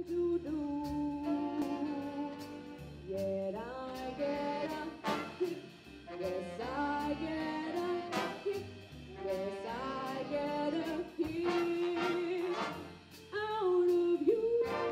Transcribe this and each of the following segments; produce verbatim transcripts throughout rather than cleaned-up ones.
to do. Yet I get a kick, yes I get a kick, yes I get a kick out of you.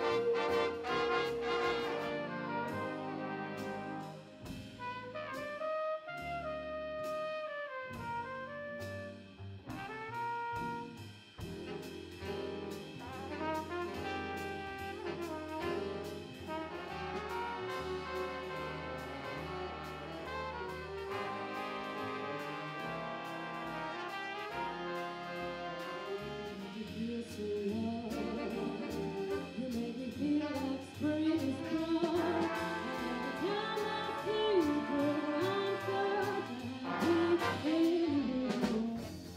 You feel so young, you make me feel like spring is come. And every time I see you, girl, I'm such a happy animal.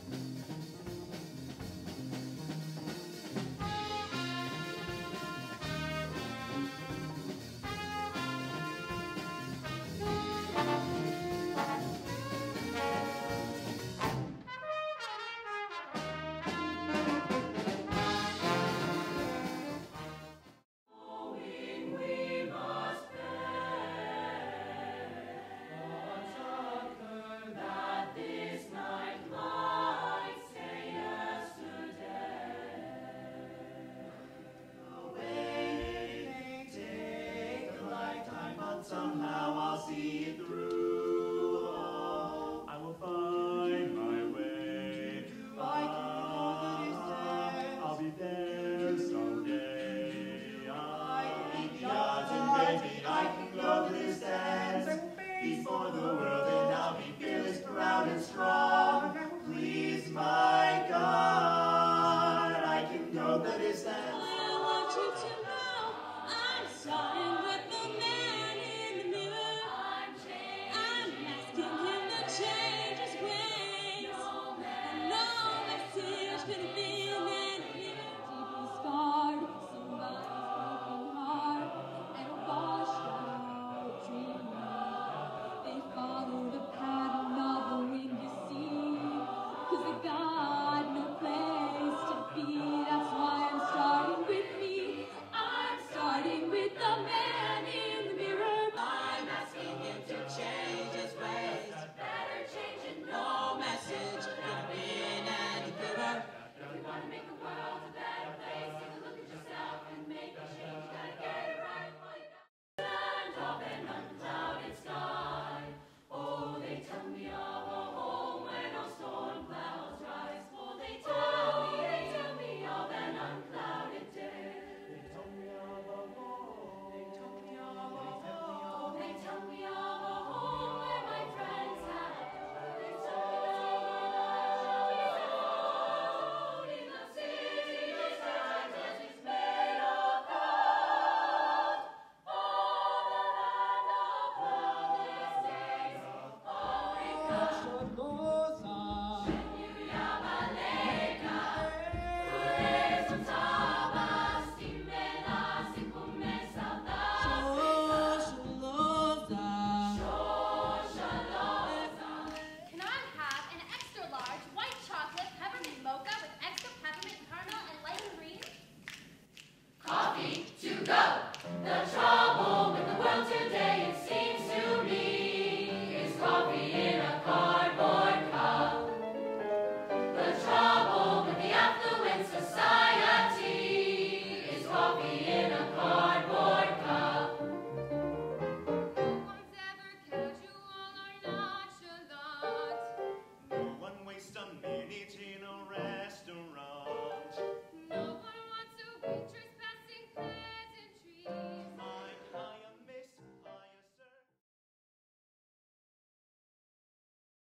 Somehow I'll see it through. Oh, I will find my way. I can go the I'll be there someday. I can yacht and baby, I can go the distance. Before the world and I'll be fearless, proud and strong. Please, my God, I can go the distance.